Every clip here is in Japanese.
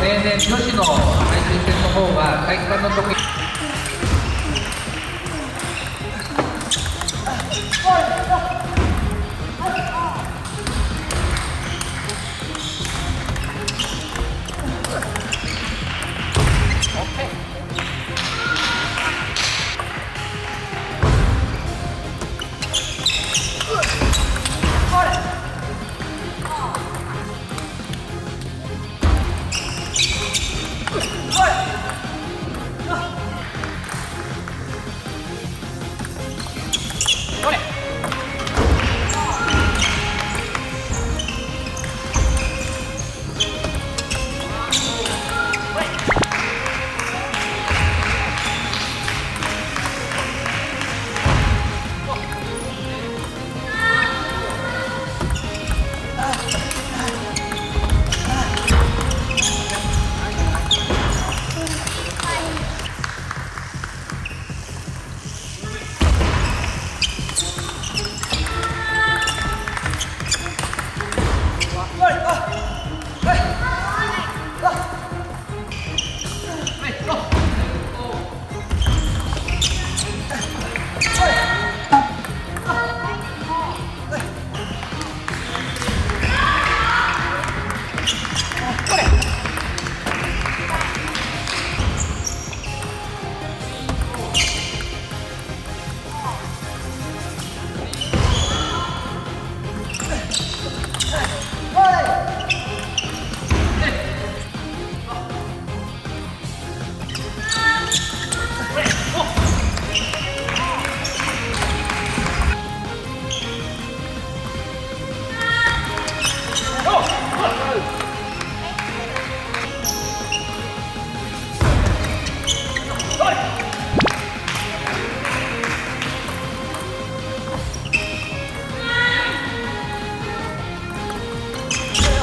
例年女子の配信戦の方が体育館の時こ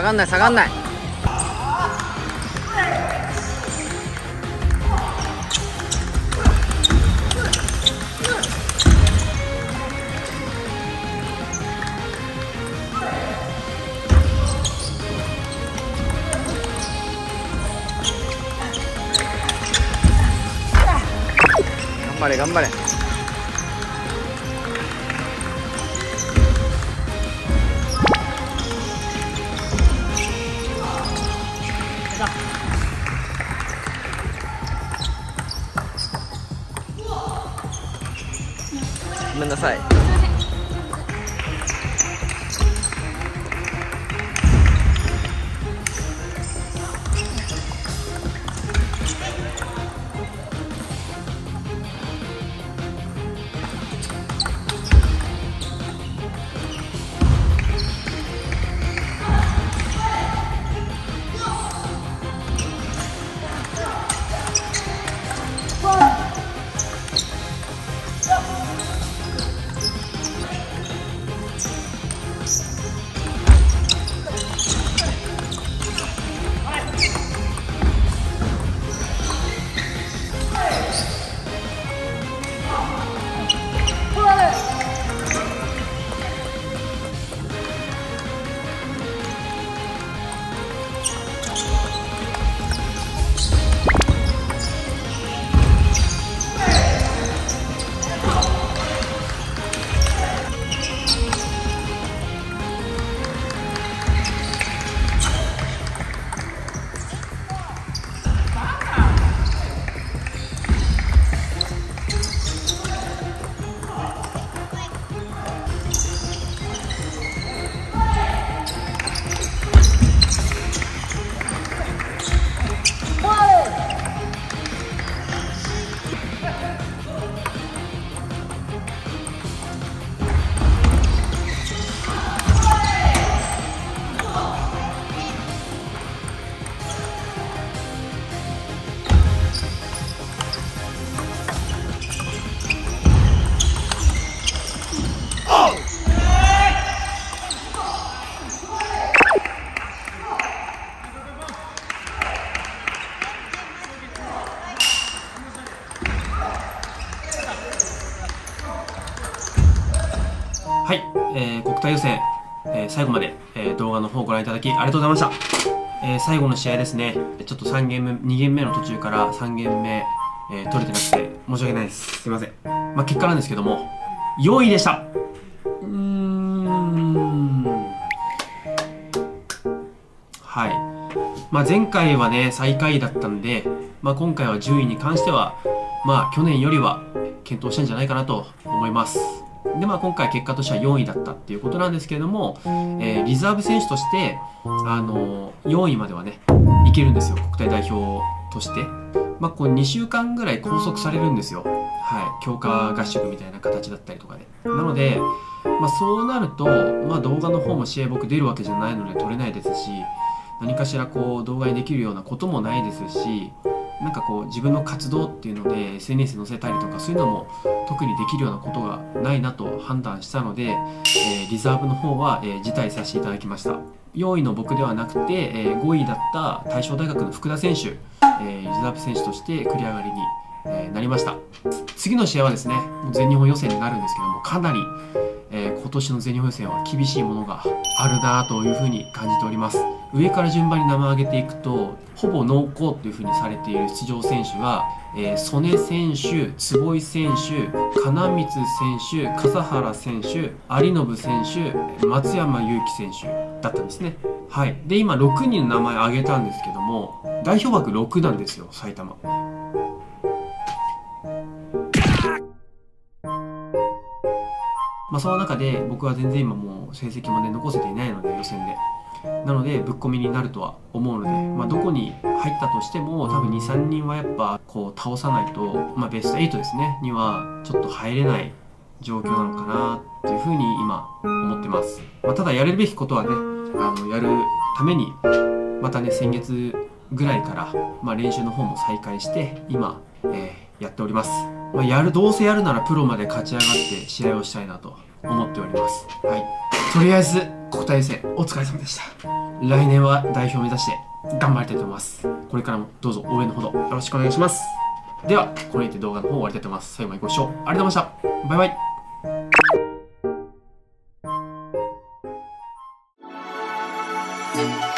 がんない下がんない。頑張れ頑張れ。ごめんなさい。 はい、国体予選、最後まで、動画の方をご覧いただきありがとうございました。最後の試合ですね、ちょっと2ゲーム目の途中から3ゲーム目、取れてなくて申し訳ないです。すいません。まあ、結果なんですけども、4位でした。はい。まあ、前回はね、最下位だったんで、まあ、今回は順位に関しては、まあ、去年よりは検討したんじゃないかなと思います。で、まあ、今回結果としては4位だったっていうことなんですけれども、リザーブ選手として、4位まではね、いけるんですよ、国体代表として。まあ、こう2週間ぐらい拘束されるんですよ。はい。強化合宿みたいな形だったりとかで。なので、まあ、そうなると、まあ、動画の方も試合僕出るわけじゃないので撮れないですし、何かしらこう動画にできるようなこともないですし、なんかこう自分の活動っていうので SNS に載せたりとかそういうのも特にできるようなことがないなと判断したので、リザーブの方は、辞退させていただきました。4位の僕ではなくて、5位だった大正大学の福田選手、リザーブ選手として繰り上がりに、なりました。次の試合はですね、全日本予選になるんですけども、かなり、今年の全日本予選は厳しいものがあるなというふうに感じております。上から順番に名前を挙げていくと、ほぼ濃厚というふうにされている出場選手が、曽根選手、坪井選手、金光選手、笠原選手、有信選手、松山祐希選手だったんですね。はい。で、今6人の名前を挙げたんですけども、代表枠6なんですよ、埼玉。まあ、その中で僕は全然今もう成績もね残せていないので予選でなのでぶっ込みになるとは思うので、まあ、どこに入ったとしても多分 2,3 人はやっぱこう倒さないと、まあ、ベスト8ですねにはちょっと入れない状況なのかなっていうふうに今思ってます。まあ、ただやれるべきことはねやるためにまたね先月ぐらいから、まあ、練習の方も再開して今、やっております。まあ、どうせやるならプロまで勝ち上がって試合をしたいなと思っております。はい。とりあえず、国体予選、お疲れ様でした。 来年は代表を目指して頑張りたいと思います。これからもどうぞ応援のほどよろしくお願いします。では、これにて動画の方終わりたいと思います。最後までご視聴ありがとうございました。バイバイ。